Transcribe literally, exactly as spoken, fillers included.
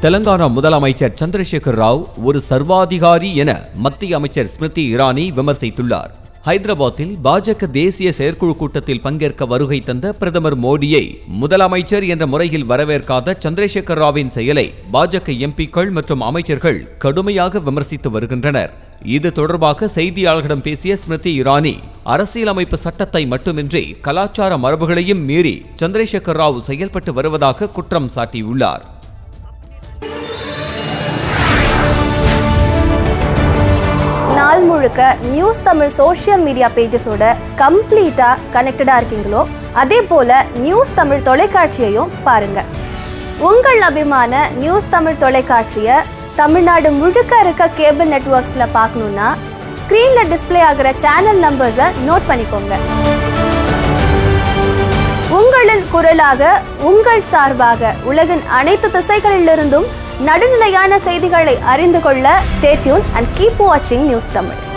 தெலங்கானா முதலமைச்சர் சந்திரசேகர் ராவ் ஒரு சர்வாதிகாரி என மத்திய அமைச்சர் ஸ்மிருதி இரானி விமர்சித்துள்ளார். ஹைதராபாத்தில் பாஜக தேசிய செயற்குழு கூட்டத்தில் பங்கேற்க வருகை தந்த பிரதமர் மோடியை முதலமைச்சர் என்ற முறையில் வரவேற்காத சந்திரசேகர் ராவின் செயலை பாஜக எம்பிக்கள் மற்றும் அமைச்சர்கள் கடுமையாக விமர்சித்து வருகின்றனர். இது தொடர்பாக செய்தியாளர்களிடம் பேசிய ஸ்மிருதி இரானி, அரசியலமைப்பு சட்டத்தை மட்டுமின்றி கலாச்சார மரபுகளையும் மீறி சந்திரசேகர் ராவ் செயல்பட்டு வருவதாக குற்றம் சாட்டியுள்ளார். நாள் முழுக்க நியூஸ் தமிழ் சோஷியல் மீடியா பேஜஸோட கம்ப்ளீட்டா கனெக்டடா இருக்கீங்களோ, அதே போல நியூஸ் தமிழ் தொலைக்காட்சியையும் பாருங்க. உங்கள் அபிமான நியூஸ் தமிழ் தொலைக்காட்சியை தமிழ்நாடு முழுக்க இருக்க கேபிள் நெட்வொர்க்ஸ்ல பார்க்கணும்னா ஸ்கிரீன்ல டிஸ்பிளே ஆகிற சேனல் நம்பர்ஸை நோட் பண்ணிக்கோங்க. உங்களின் குரலாக, உங்கள் சார்பாக உலகின் அனைத்து திசைகளிலிருந்தும் நடுநிலையான செய்திகளை அறிந்து கொள்ள ஸ்டே டியூன் அண்ட் கீப் வாட்சிங் நியூஸ் தமிழ்.